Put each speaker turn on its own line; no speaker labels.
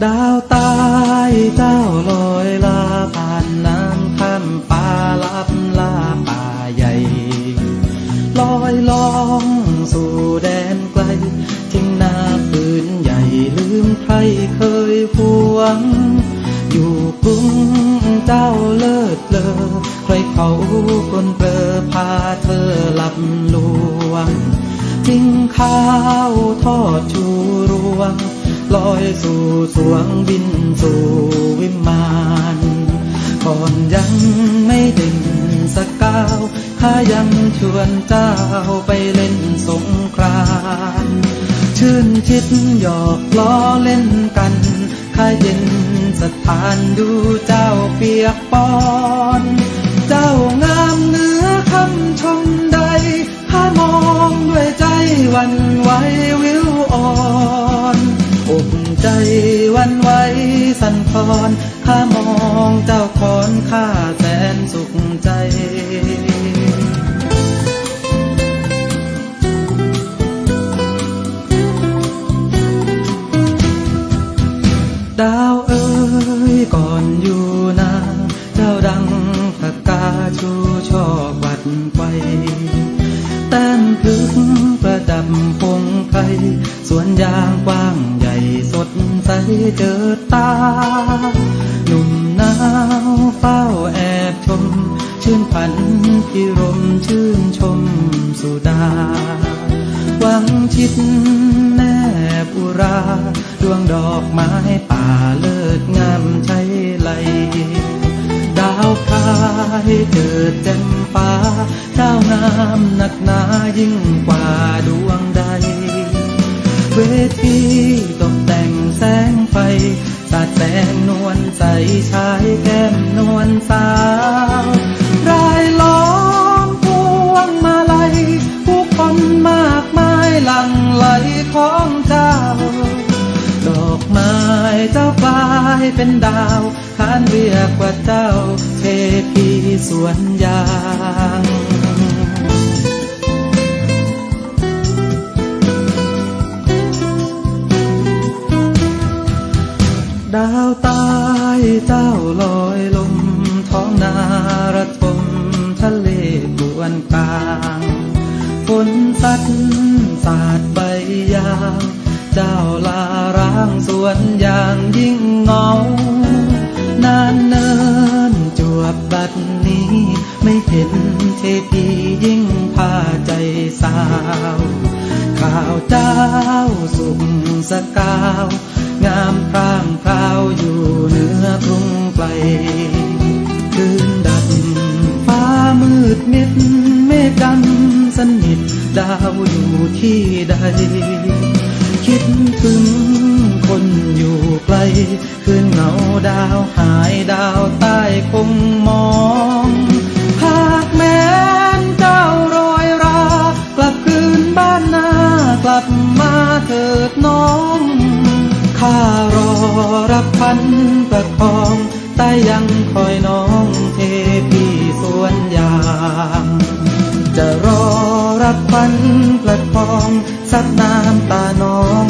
ดาวตายเจ้าลอยลาผ่านน้ำข้ามป่าลับลาป่าใหญ่ลอยล่องสู่แดนไกลทิ้งนาปืนใหญ่ลืมไทยเคยพวงอยู่กรุงเจ้าเลิศเลอใครเขาคนเปลอพาเธอหลับลวงทิ้งข้าวทอดชูรวงลอยสู่สวงบินสู่วิมานก่อนยังไม่เด่นสักก้าวข้ายังชวนเจ้าไปเล่นสงกรานต์ชื่นชิดหยอกล้อเล่นกันข้าเย็นสถานดูเจ้าเปียกปอนเจ้างามเนื้อคำชมใดข้ามองด้วยใจวันไหววิวอ่อนอกใจวันไหวสั่นคลอนข้ามองเจ้าคอนข้าแสนสุขใจดาวเอ๋ยก่อนอยู่นาเจ้าดังผักกาชูช่อวัดไฟแต้มพึกประดับพงไพรสวนยางกว้างใหญ่สดใสเจอตาหนุ่มหนาวเฝ้าแอบชมชื่นพันพิรมชื่นชมสุดาหวังชิดแนบอุราดวงดอกไม้ป่าเลิศงามใช้ไหลดาวพรายเกิดแจ่มฟ้าเจ้างามหนักหนายิ่งกว่าดวงใดเวทีตกแต่งแสงไฟสาดแสงนวลใสชายแก้มนวลสาวรายล้อมพวงมาลัยผู้คนมากมายหลั่งไหลของเจ้าดอกไม้เจ้ากลายเป็นดาวขานเรียกว่าเจ้าเทพีสวนยางดาวตายเจ้าลอยลมท้องนาระทมทะเลกวนกลางฝนสัดสาดใบยางเจ้าลาร้างสวนยางยิ่งเงานานเนินจวบบัดนี้ไม่เห็นเทพียิ่งพาใจสาวข่าวเจ้าสุขสกาวงามพร่างพราวอยู่เหนือกรุงไกลคืนดับฟ้ามืดมิดเมฆดำสนิทดาวอยู่ที่ใดคิดถึงคนอยู่ไกลคืนเหงาดาวหายดาวใต้คงมองหากแม้นเจ้าโรยรากลับคืนบ้านนากลับมาเถิดน้องข้ารอรับพันประคองแต่ยังคอยน้องเทพีสวนยางจะรอรับพันประคองซับน้ำตาน้อง